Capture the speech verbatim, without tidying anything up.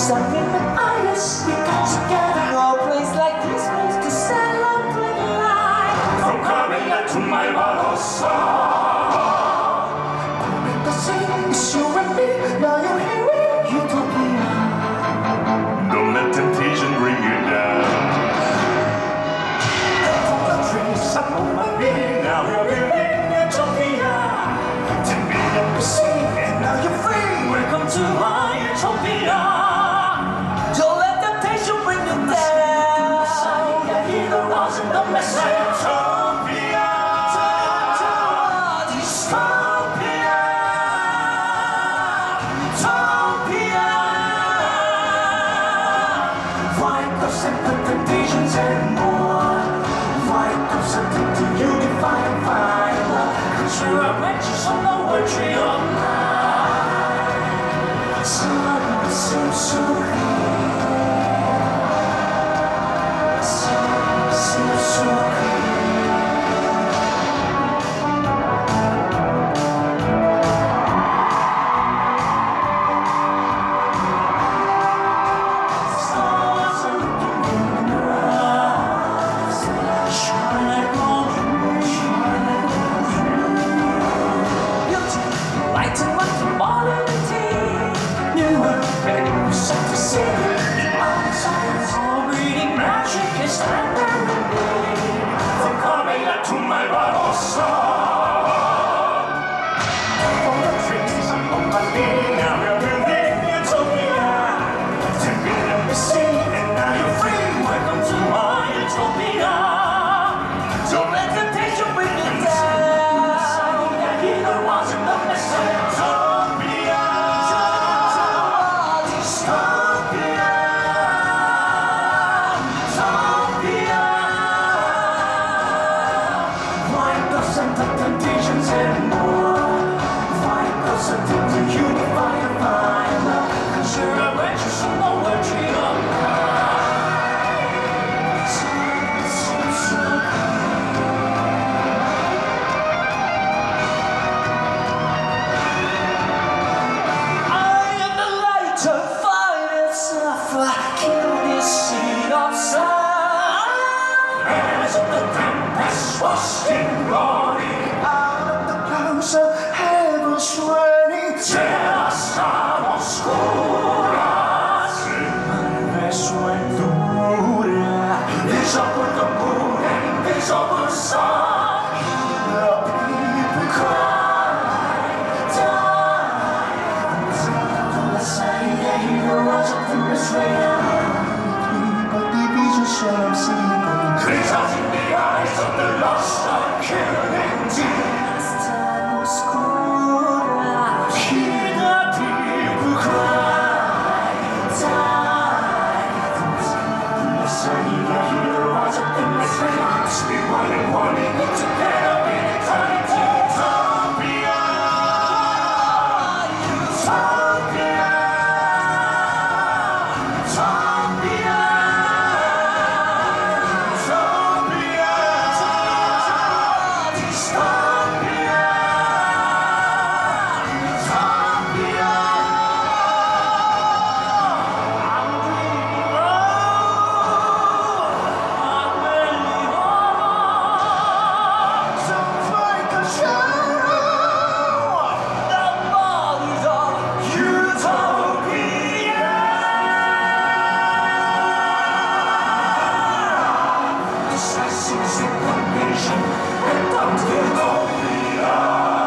Something that I just we got together. No place like this place to celebrate life. From Korea to Barbarossa. The same is you and me. Now you're here in Utopia. Don't let temptation bring you down. From the trees up on my knee. Now you're in Utopia. Ten million to see, and now you're free. Welcome to my Utopia. Don't let temptation bring you down. Hear the roars and the message. Utopia. Dystopia. Utopia. Fight those temptations and more. Fight those to unify and find love. Culture of matches on the world tree of life. Suddenly seems so clear. Suddenly seems so clear. Stars are looking in your eyes. Shine like gold, shine like gold. Beauty, light and what quality. New world, ready for set to see. Outside, all reading magic is standing. From Korea to Barbarossa. From the trees up on my knee. Now you're in Utopia. Ten billion to see, and now you're free. Welcome to my Utopia. Don't let temptation bring you down. Hear the roars and the message. Utopia. Dystopia. Utopia. Fight those temptations and more. Fight those to unify and find love. Culture of matches on the world tree of life. Suddenly seems so I am the light of fire and suffer. Kill this seed of sun. As of the tempest washed in glory. Out of the clouds of heaven's running. Terra stava oscura. Sventura. Invisible the moon and invisible sun. The people cry, die. To the side, the heroes of the Israel. But division shall see. Glitters in the eyes of the lost are killing deep. Hear the people cry, die. To the side, the heroes of the Israel. Speak one and one and look together in eternity. Utopia. Utopia. Utopia. Dystopia. Utopia. I'm dreaming of, I'm dreaming of. Sounds like a show. The bodies of Utopia. This is one nation and until Utopia.